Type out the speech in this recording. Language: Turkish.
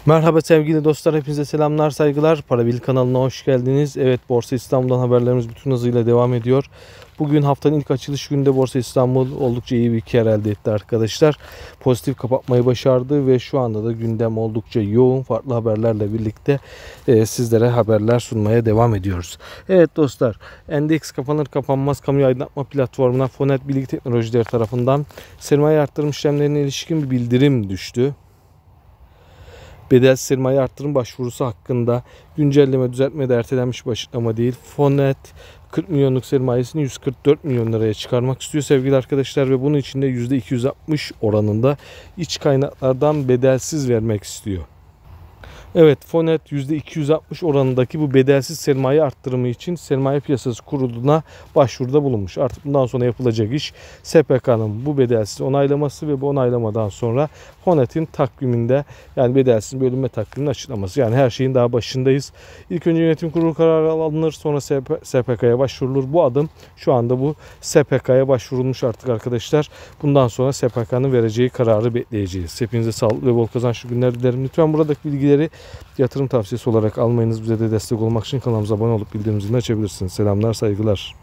Merhaba sevgili dostlar, hepinize selamlar, saygılar. Para Bil kanalına hoş geldiniz. Evet, Borsa İstanbul'dan haberlerimiz bütün hızıyla devam ediyor. Bugün haftanın ilk açılış gününde Borsa İstanbul oldukça iyi bir kar elde etti arkadaşlar. Pozitif kapatmayı başardı ve şu anda da gündem oldukça yoğun, farklı haberlerle birlikte sizlere haberler sunmaya devam ediyoruz. Evet dostlar, endeks kapanır kapanmaz kamu aydınlatma platformuna Fonet Bilgi Teknolojileri tarafından sermaye arttırım işlemlerine ilişkin bir bildirim düştü. Bedel sermaye arttırım başvurusu hakkında güncelleme düzeltme de ertelenmiş bir açıklama değil. Fonet 40 milyonluk sermayesini 144 milyon liraya çıkarmak istiyor sevgili arkadaşlar ve bunun için de %260 oranında iç kaynaklardan bedelsiz vermek istiyor. Evet, Fonet %260 oranındaki bu bedelsiz sermaye arttırımı için Sermaye Piyasası Kurulu'na başvuruda bulunmuş. Artık bundan sonra yapılacak iş SPK'nın bu bedelsiz onaylaması ve bu onaylamadan sonra Fonet'in takviminde, yani bedelsiz bölünme takviminin açıklaması. Yani her şeyin daha başındayız. İlk önce yönetim kurulu kararı alınır, sonra SPK'ya başvurulur. Bu adım şu anda bu SPK'ya başvurulmuş artık arkadaşlar. Bundan sonra SPK'nın vereceği kararı bekleyeceğiz. Hepinize sağlıklı ve bol kazançlı günler dilerim. Lütfen buradaki bilgileri yatırım tavsiyesi olarak almayınız. Bize de destek olmak için kanalımıza abone olup bildirim zilini açabilirsiniz. Selamlar, saygılar.